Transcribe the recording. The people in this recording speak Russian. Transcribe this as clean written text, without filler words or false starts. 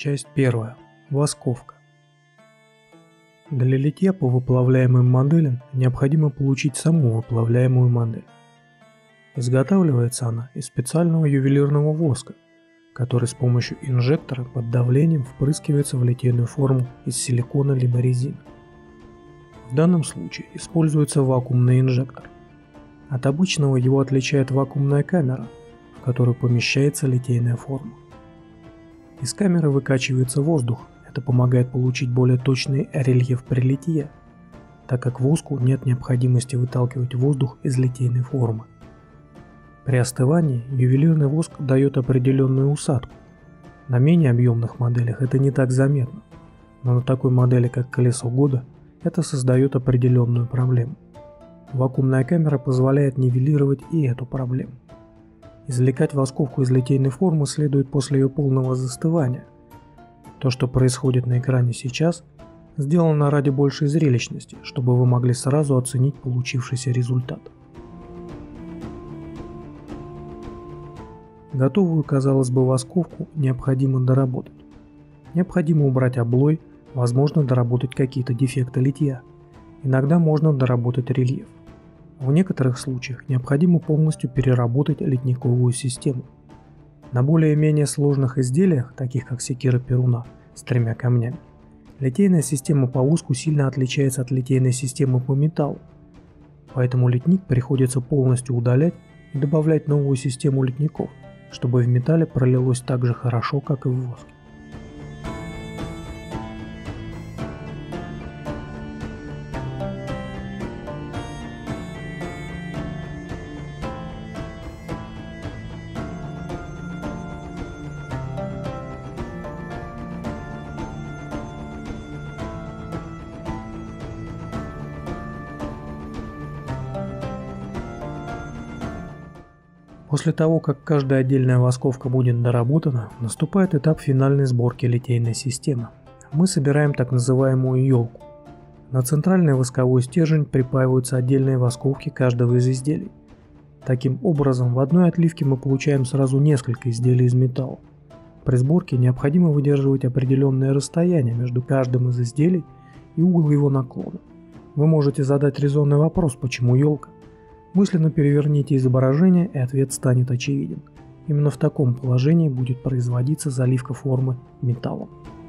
Часть первая. Восковка. Для литья по выплавляемым моделям необходимо получить саму выплавляемую модель. Изготавливается она из специального ювелирного воска, который с помощью инжектора под давлением впрыскивается в литейную форму из силикона либо резины. В данном случае используется вакуумный инжектор. От обычного его отличает вакуумная камера, в которую помещается литейная форма. Из камеры выкачивается воздух, это помогает получить более точный рельеф при литье, так как воску нет необходимости выталкивать воздух из литейной формы. При остывании ювелирный воск дает определенную усадку. На менее объемных моделях это не так заметно, но на такой модели, как колесо года, это создает определенную проблему. Вакуумная камера позволяет нивелировать и эту проблему. Извлекать восковку из литейной формы следует после ее полного застывания. То, что происходит на экране сейчас, сделано ради большей зрелищности, чтобы вы могли сразу оценить получившийся результат. Готовую, казалось бы, восковку необходимо доработать. Необходимо убрать облой, возможно доработать какие-то дефекты литья. Иногда можно доработать рельеф. В некоторых случаях необходимо полностью переработать литниковую систему. На более-менее сложных изделиях, таких как секира Перуна с 3 камнями, литейная система по воску сильно отличается от литейной системы по металлу. Поэтому литник приходится полностью удалять и добавлять новую систему литников, чтобы в металле пролилось так же хорошо, как и в воске. После того, как каждая отдельная восковка будет доработана, наступает этап финальной сборки литейной системы. Мы собираем так называемую елку. На центральный восковой стержень припаиваются отдельные восковки каждого из изделий. Таким образом, в одной отливке мы получаем сразу несколько изделий из металла. При сборке необходимо выдерживать определенное расстояние между каждым из изделий и угол его наклона. Вы можете задать резонный вопрос, почему елка? Мысленно переверните изображение, и ответ станет очевиден. Именно в таком положении будет производиться заливка формы металлом.